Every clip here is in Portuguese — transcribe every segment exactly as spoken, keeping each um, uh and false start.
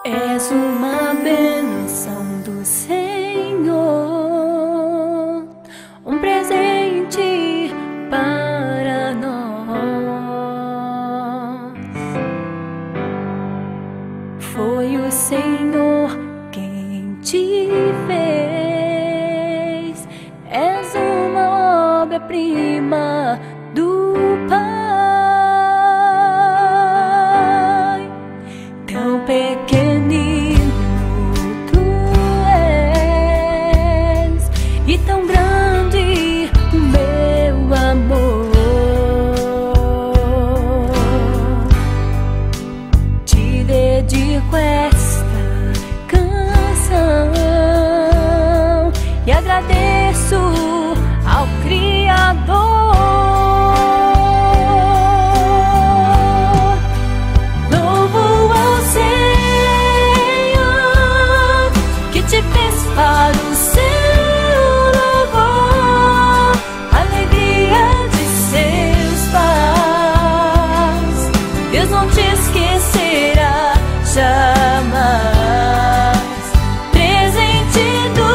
És uma bênção do Senhor, um presente para nós. Foi o Senhor quem te fez. És uma obra-prima do Pai. Tão pequenino tu és, e tão grande o meu amor. Te dedico esta canção e agradeço ao Criador. Para o seu louvor, alegria de seus pais. Deus não te esquecerá jamais. Presente do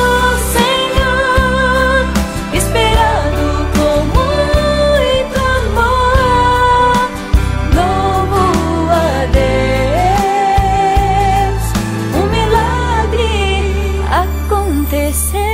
Senhor, esperado com muito amor. Louvo a Deus, um milagre aconteceu.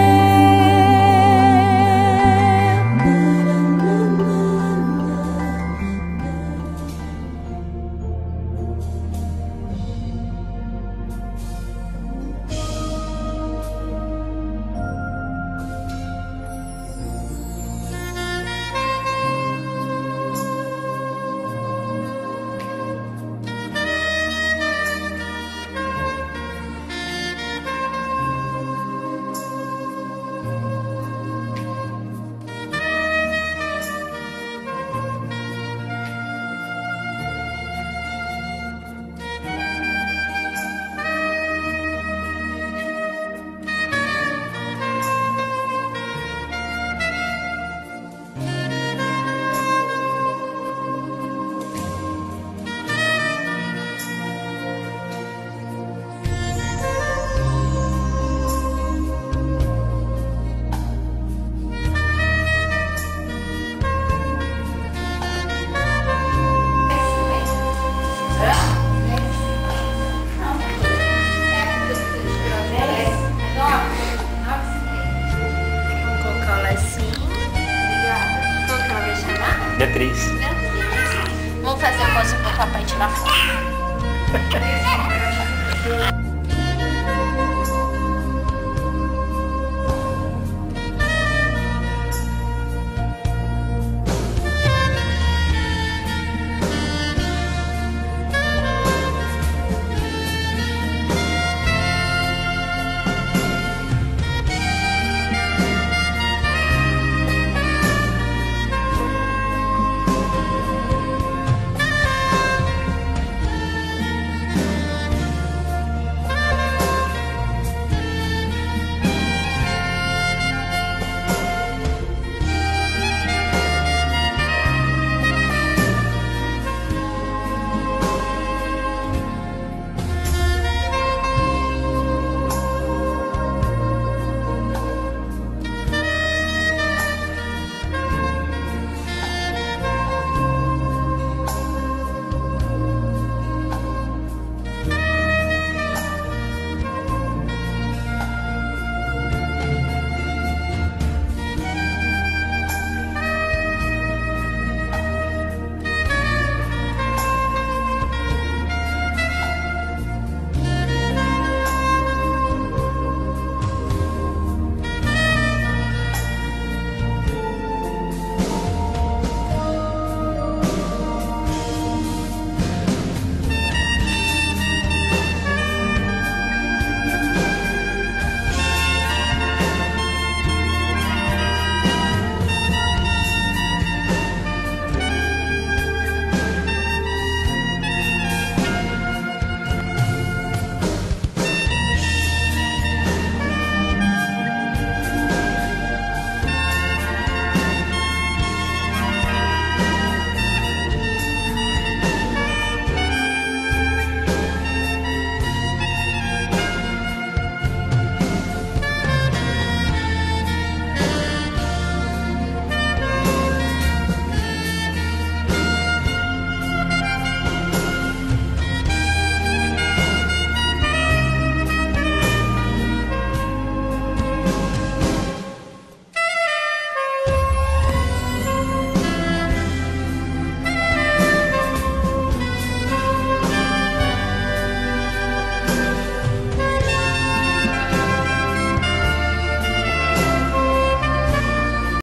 Beatriz. Vamos fazer a pose pro papai tirar foto.